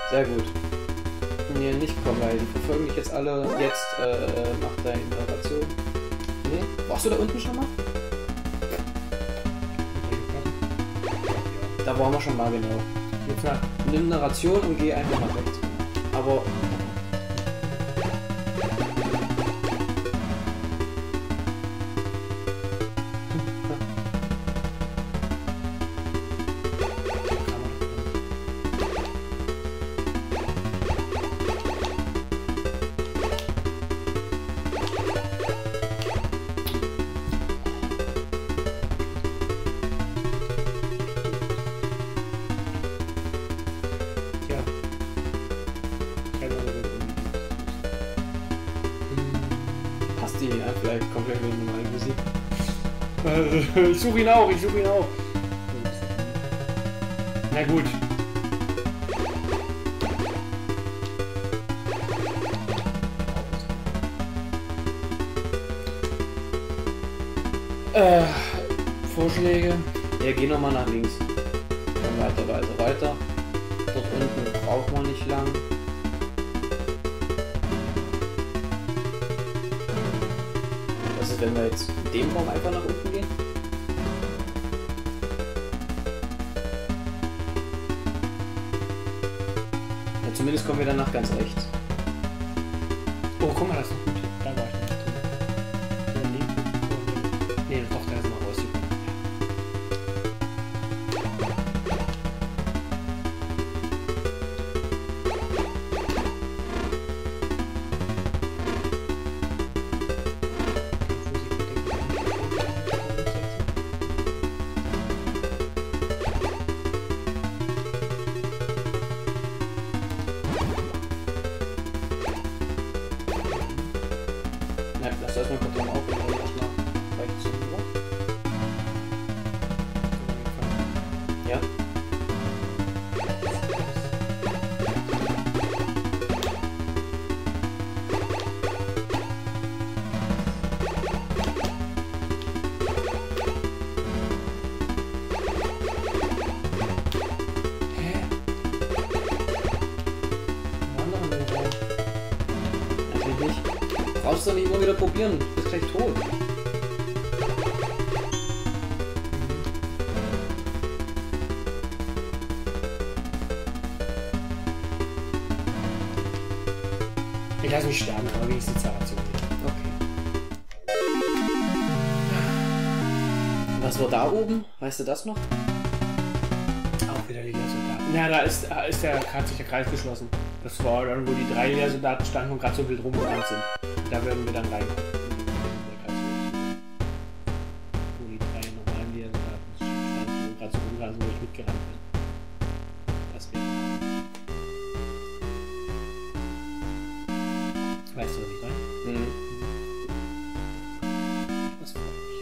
Sehr gut. Nee, nicht kommen, weil die verfolgen dich jetzt alle. Jetzt mach deine Narration. Nee? Warst du da unten schon mal? Da waren wir schon mal, genau. Jetzt mal nimm Narration und geh einfach nach rechts. Aber die vielleicht komplett mit normalen Musik. Ich suche ihn auch, ich suche ihn auch. Na gut. Vorschläge? Ja, geh nochmal nach links. Dann weiter. Dort unten braucht man nicht lang. Wenn wir jetzt in dem Raum einfach nach unten gehen? Ja, zumindest kommen wir dann nach ganz rechts. Oh, guck mal, das ist noch gut. Da war ich noch drin. Nee, doch, da ist mal rausgekommen. Lass erstmal Karton auf und dann erstmal rechts rüber. Ja. Hä? Wo waren wir denn? Natürlich nicht. Brauchst du nicht immer wieder probieren, du bist gleich tot. Ich lasse mich sterben, aber wenigstens die Zerration nicht. Okay. Was war da oben? Weißt du das noch? Auch wieder die Lehrsoldaten. Ja, da ist hat sich der Kreis geschlossen. Das war dann, wo die 3 Lehrsoldaten standen und gerade so wild rumgerannt sind. Da werden wir dann reinkommen. Wo die 3 normalen Lehrsoldaten standen und gerade so rumgerannt sind, wo ich mitgerannt bin. Das wäre. Weißt du, was ich meine? Mhm. Das freut mich.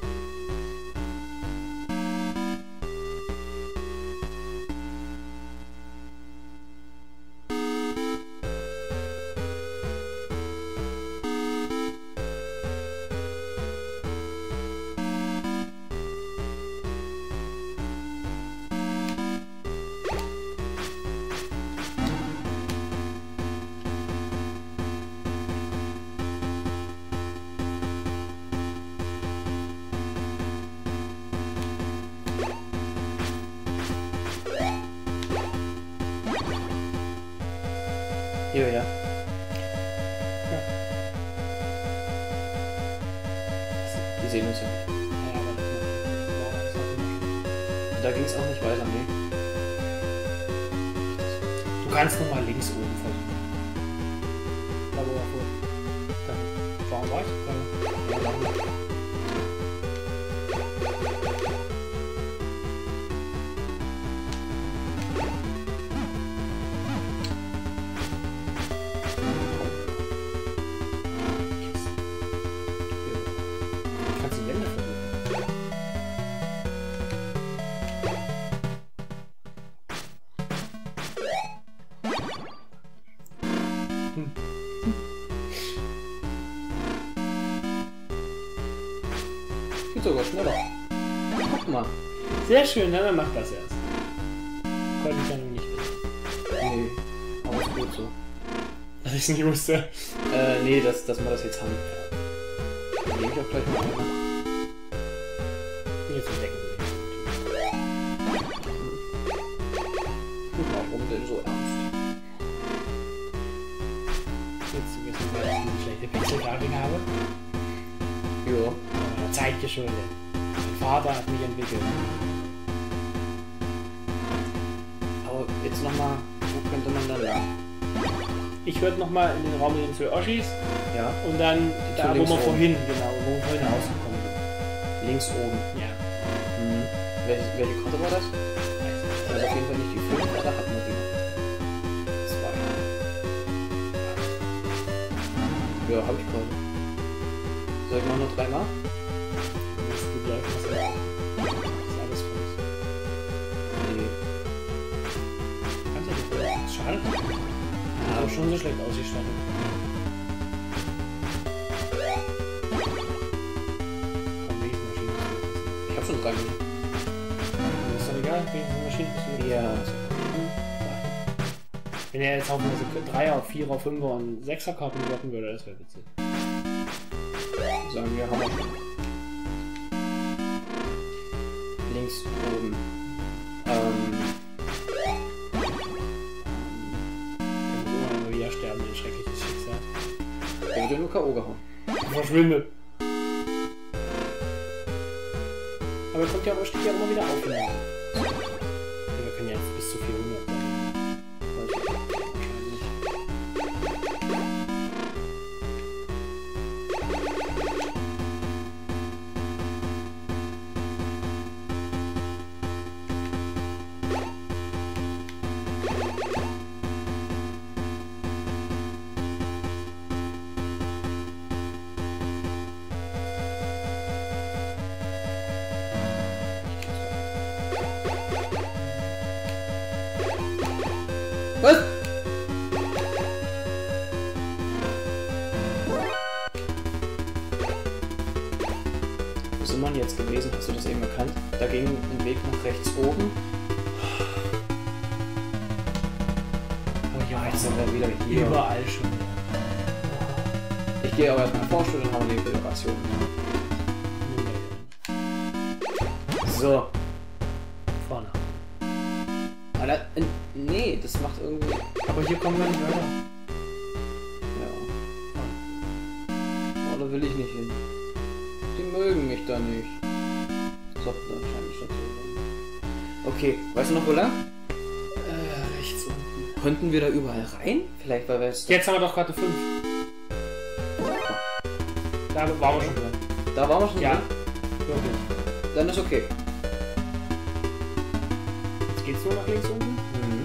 Ja, ja. Wir sehen uns ja nicht. Ja, aber da ging es auch nicht weiter, nee. Du kannst nochmal links oben versuchen. Da wo er vor. Warum war ich? Ja, warum? Geht sogar schneller. Guck mal. Sehr schön, dann macht das erst. Konnte ich ja noch nicht. Nee. gut so. Dass ich es nicht wusste. Nee, dass wir das jetzt haben. Nehme ich auch gleich mal ein. Jetzt entdecken wir. Warum denn so ernst? Jetzt zu wissen, weil ich eine schlechte Pixel-Grafik habe. Ja. Zeit geschuldet. Mein Vater hat mich entwickelt. Aber jetzt nochmal, wo könnte man dann lang? Ich würde nochmal in den Raum mit den 2 Oschis Ja. und dann da, wo links wir oben. vorhin, genau, wo wir vorhin rausgekommen sind. Links oben. Ja. Mhm. Welche Karte war das? Das ist auf jeden Fall nicht die 5, oder hatten wir die noch? 2. Ja, hab ich gerade. Soll ich mal nur 3 Mal? Das geht gleich, was ist alles voll. Nee. Kannst du nicht, schade. Aber schon so schlecht ausgestattet. Komm, wenigstens Maschinen. Ich hab schon 3 Minuten. Das ist doch egal, wenigstens Maschinen. Ja. Wenn er jetzt haufenweise 3er, 4er, 5er und 6er Karten blocken würde, das wäre witzig. Sagen wir, haben wir schon. Links oben. Wir müssen immer wieder sterben, ein schreckliches Schicksal. Der wird ja nur K.O. gehauen. Verschwindet. Aber er kommt ja, steht ja immer wieder auf. Ja, wir können ja jetzt bis zu 400 sein. Was? Wo sind wir jetzt gewesen? Hast du das eben erkannt? Da ging ein Weg nach rechts oben. Oh ja, Jetzt sind wir wieder hier. überall schon. Ich gehe aber erstmal Vorstuhl und hau die Föderation. So. Vorne. Alter, nee, das macht irgendwie. Aber hier kommen wir nicht weiter. Ja. Oh, da will ich nicht hin. Die mögen mich da nicht. So, da scheint die Station. Okay, weißt du noch wo lang? Rechts unten. Konnten wir da überall rein? Vielleicht, weil wir jetzt. Jetzt haben wir doch gerade 5. Da waren wir schon drin. Da waren wir schon Ja, drin? wirklich. Dann ist okay. Jetzt geht's nur nach links unten. Mhm.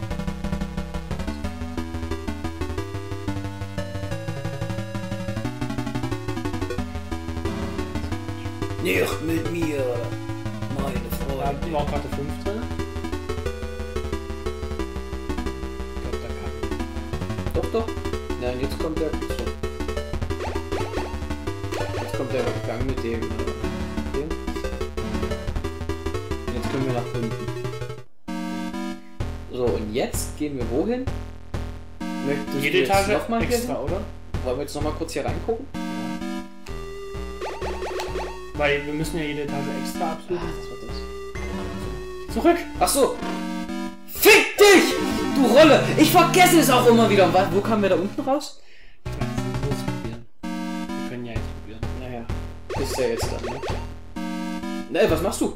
Nicht mit mir, meine Da Freunde. war auch gerade 5 drin. Ich glaube, da kann. Doch, doch. Nein, jetzt kommt der. So. Jetzt kommt der Gang mit dem. Dem. Jetzt können wir nach unten. So, und jetzt gehen wir wohin? Möchtest Jede du jetzt Etage noch mal hier extra, hin? oder? Wollen wir jetzt noch mal kurz hier reingucken? Weil wir müssen ja jede Etage extra Ah, absuchen. das war das. Zurück! Ach so. Fick dich! Du Rolle! Ich vergesse es auch immer wieder. Wo kamen wir da unten raus? Ich weiß nicht, wir müssen es probieren. Wir können ja jetzt probieren. Naja, ist ja jetzt dann, ne? Ne, was machst du?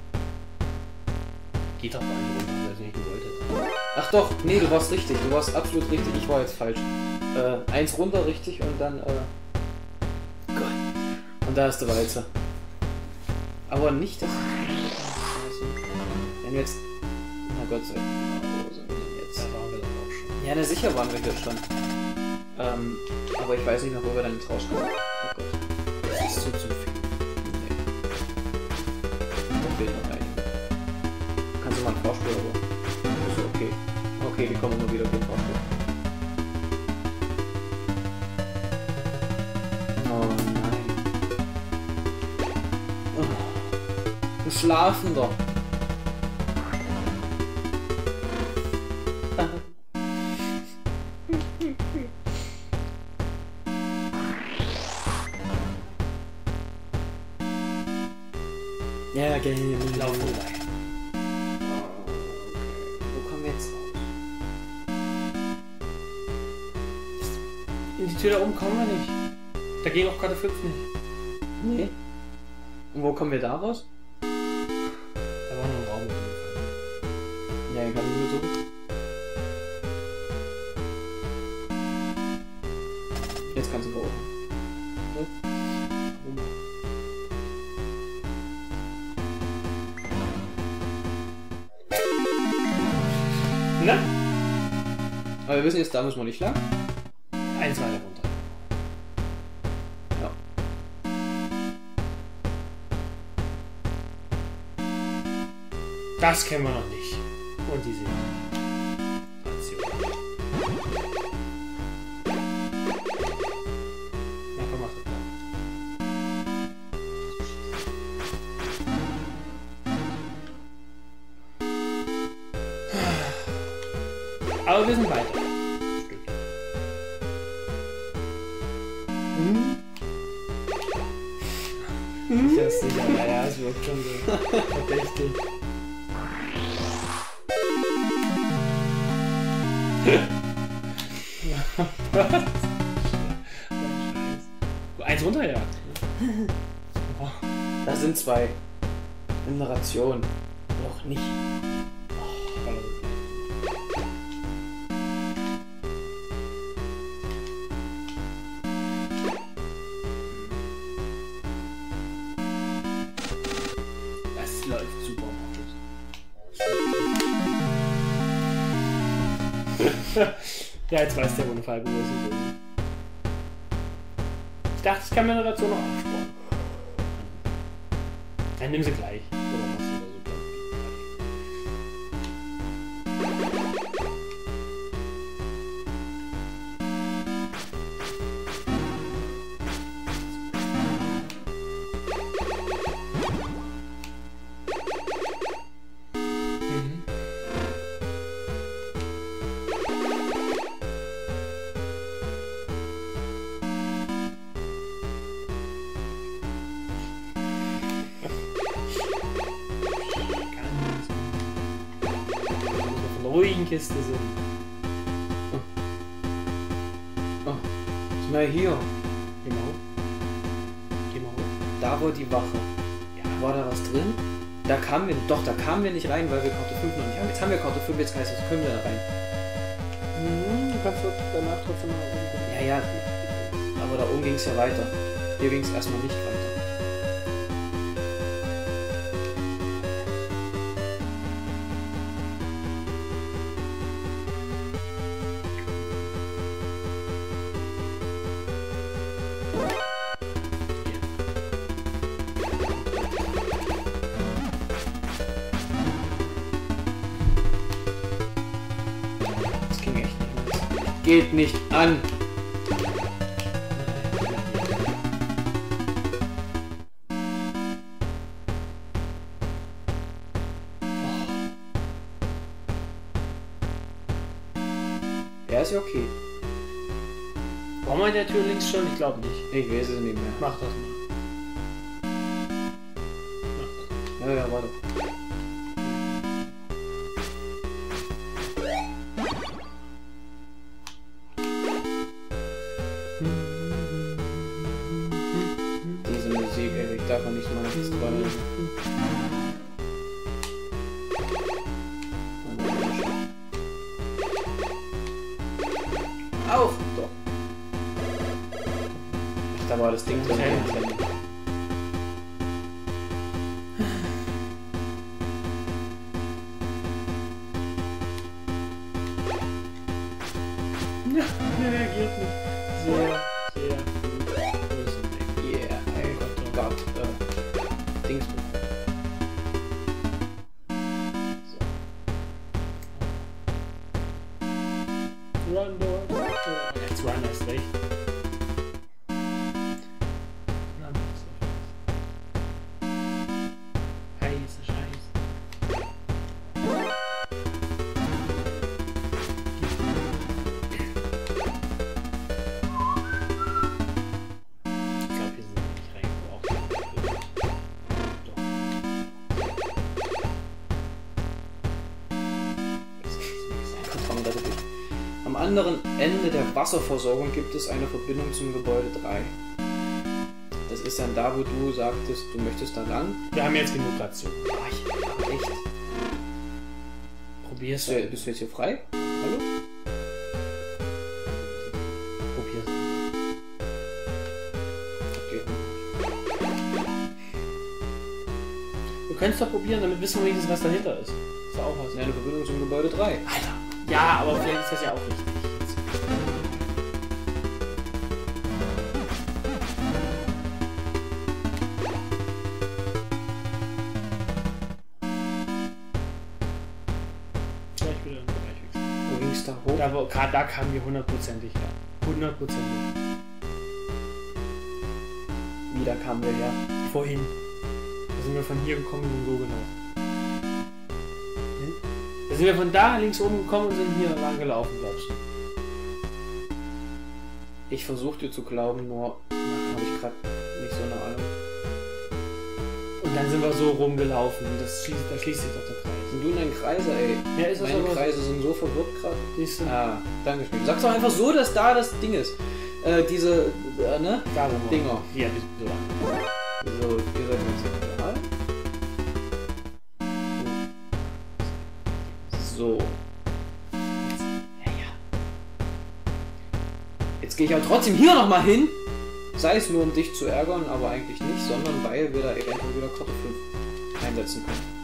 Geht doch gar nicht runter, weil es nicht gewollt ist. Ach doch, nee, du warst richtig. Du warst absolut richtig. Ich war jetzt falsch. 1 runter richtig und dann, Gott. Und da ist der Walzer. Aber nicht das. Wenn wir jetzt. Na Gott sei Dank. Wo sind wir denn jetzt? Da waren wir dann auch schon. Ja, na sicher waren wir hier schon. Aber ich weiß nicht mehr, wo wir dann jetzt rauskommen. Oh Gott. Das ist so zu viel. Nee. Da fehlt noch einige. Kannst du mal einen Vorspiel, aber. Ist okay. Okay, wir kommen immer wieder auf den Vorspiel. Oh nein. Oh. Ein Schlafender. Game. Lauf vorbei. Wo kommen wir jetzt raus? In die Tür da oben kommen wir nicht. Da ging auch Karte 5 nicht. Nee. Und wo kommen wir da raus? Da war noch ein Raum. Ja, ich kann nur so. Jetzt kannst du go. Na? Aber wir wissen jetzt, da müssen wir nicht lang. Eins weiter runter. Ja. Das kennen wir noch nicht. Und die sehen. Na komm, mach das dann. Aber wir sind weiter. Stück. Ja, sicher. Ja, es wirkt schon so verdächtig. Was? Eins runterjagt. Oh. Da sind zwei. In der Ration. Noch nicht. Das läuft super, Markus. Ja, jetzt weiß der ohne Frage, wo es ist. Ich dachte, ich kann meine Ration noch aufsparen. Dann nimm sie gleich. Oder machst du da so gleich? Ruhigen Kiste sind. Oh. Ist mal hier. Genau. Geh mal hoch. Da wo die Wache. Ja. War da was drin? Da kamen wir. Doch, da kamen wir nicht rein, weil wir Karte 5 noch nicht haben. Jetzt haben wir Karte 5, jetzt heißt es, können wir da rein. Du kannst danach trotzdem mal gucken. Ja, ja. Aber da oben ging es ja weiter. Hier ging es erstmal nicht weiter. Das ging echt nicht mehr. Geht nicht an. Ja, ist ja okay. Brauchen wir in der Tür links schon? Ich glaube nicht. Ich weiß es nicht mehr. Mach das mal. Mach das. Ja, ja, warte. Diese Musik, ey, ich darf man nicht mal nichts dran. Auch! Doch. Ach, da war das Ding drin. Ja, reagiert nicht. Sehr, sehr gut. Yeah, ey, Gott, Dings. Run, door. Jetzt Run ist recht. Na, nicht so. Heiße Scheiße. Ich glaube, wir sind nicht reingekommen. Doch. Am anderen Ende der Wasserversorgung gibt es eine Verbindung zum Gebäude 3. Das ist dann da, wo du sagtest, du möchtest da lang. Wir haben jetzt genug Ration. Aber echt. Probier's. Bist du jetzt hier frei? Hallo? Probier's. Okay. Du könntest doch probieren, damit wissen wir wenigstens, was dahinter ist. Ist auch was. Ja, eine Verbindung zum Gebäude 3. Alter. Ja, aber vielleicht ist das ja auch richtig. Gleich wieder im Bereich wechseln. Wo ging es da hoch? Da kamen wir hundertprozentig her. Hundertprozentig. Wieder kamen wir her. Vorhin. Da sind wir von hier gekommen und so gelaufen. Da sind wir von da links oben gekommen und sind hier lang gelaufen, glaubst du? Ich versuche dir zu glauben, nur habe ich gerade nicht so eine Ahnung. Und dann sind wir so rumgelaufen. Da schließt sich doch der Kreis. Sind du in deinen Kreise, ey? Ja, ist das Meine aber Kreise sind so verwirrt gerade. Siehst du? Ah, danke schön. Sag's doch einfach so, dass da das Ding ist. Diese, ne? Da wo wir. Dinger. Ja, bist du lang. So, ihr seid jetzt hier. So. Jetzt gehe ich aber trotzdem hier nochmal hin. Sei es nur, um dich zu ärgern, aber eigentlich nicht, sondern weil wir da eventuell wieder Karte 5 einsetzen können.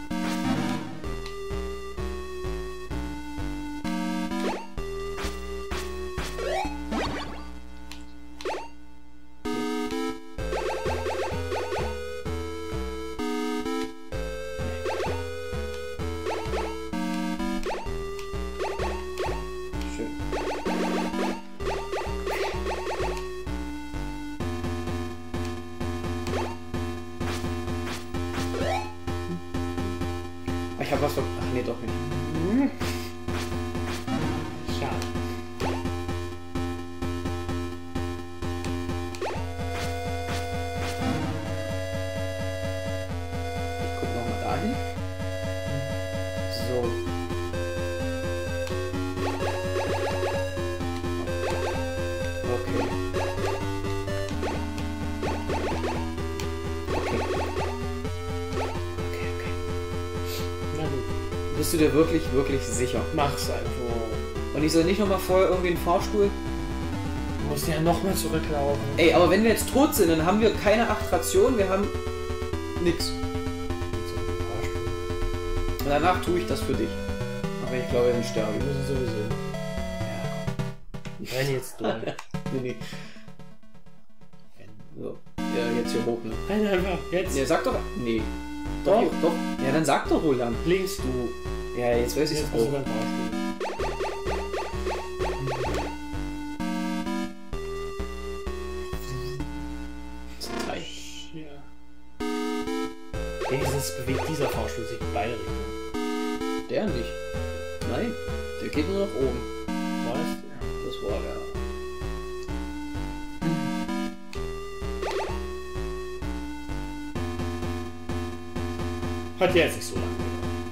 Ich hab was ver... Ach nee, doch nicht. Schade. Ich guck nochmal dahin. So. Okay. Na gut. Bist du dir wirklich sicher? Mach's einfach. Und ich soll nicht nochmal vorher irgendwie einen Fahrstuhl? Du musst ja nochmal zurücklaufen. Ey, aber wenn wir jetzt tot sind, dann haben wir keine 8 Rationen, wir haben nix. Und danach tue ich das für dich. Aber ich glaube, wir sterben. Wir müssen sowieso. Ja, Ich renne jetzt durch. nee. So. Ja, jetzt hier hoch, ne? Renn einfach. Jetzt. Ja, sag doch. Nee. Doch. Doch. Ja, dann sag doch, Roland. Links. Du. Ja, jetzt weiß ich es Jetzt bist du auch. beim Fahrstuhl. Ja. Wenigstens bewegt dieser Fahrstuhl sich in beide Richtungen. Der nicht. Nein. Der geht nur nach oben. Weißt Das war der. Hat ja jetzt nicht so lange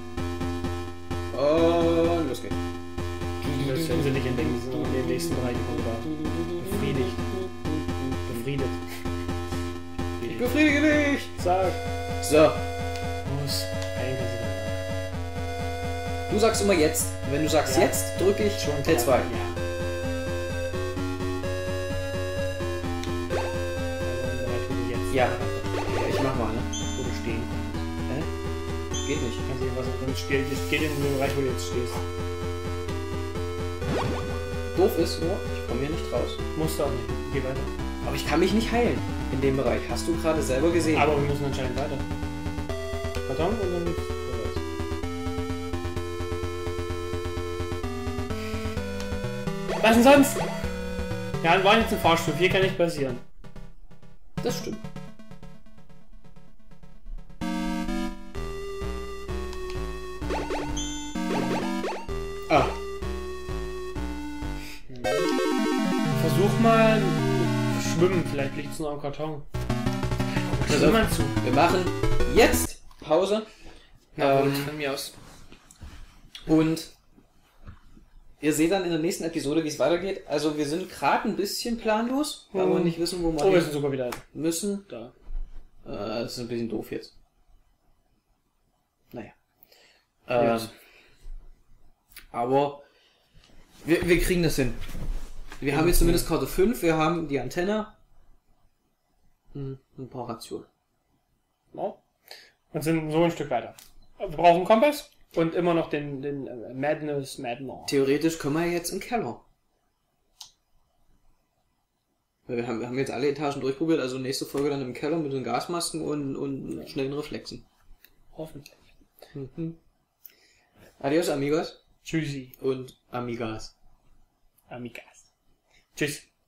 gedauert. Los geht's. Jetzt werden sie nicht entdecken, sie sind in den nächsten Bereich immer wieder befriedigt. Befriedet. Ich befriedige dich! Sag. So. Muss. Einen kannst du dann Du sagst immer jetzt. Wenn du sagst Ja. jetzt, drücke ich schon L2. Ja. Ja. Ja, ich mach mal, ne? Wo du stehen kannst. Geht nicht. Kannst du was drin stehen? Es geht in den Bereich, wo du jetzt stehst. Doof ist nur, ich komme hier nicht raus. Musst du auch nicht. Geh weiter. Aber ich kann mich nicht heilen in dem Bereich. Hast du gerade selber gesehen. Aber wir müssen anscheinend weiter. Karton und dann geht's vorwärts. Was denn sonst? Ja, wir waren jetzt im Fahrstuhl. Hier kann nicht passieren. Das stimmt. Ah. Versuch mal schwimmen. Vielleicht liegt es noch am Karton. Pass Schwimm auf. mal zu. Wir machen jetzt Pause. Na gut, von mir aus. Und ihr seht dann in der nächsten Episode, wie es weitergeht. Also wir sind gerade ein bisschen planlos, weil wir nicht wissen, wo Oh, wir wir sind sogar wieder müssen. da. Das ist ein bisschen doof jetzt. Naja. Ja. Aber wir kriegen das hin. Wir haben jetzt zumindest Karte 5, wir haben die Antenne. Ein paar Rationen. Ja. Und sind so ein Stück weiter. Wir brauchen einen Kompass und immer noch den Madness. Theoretisch können wir jetzt im Keller. Wir haben jetzt alle Etagen durchprobiert, also nächste Folge dann im Keller mit den Gasmasken und schnellen Reflexen. Hoffentlich. Adios, amigos Tschüssi, und amigas. Amigas. Tschüss.